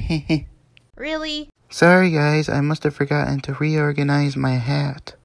Really? Sorry guys, I must have forgotten to reorganize my hat.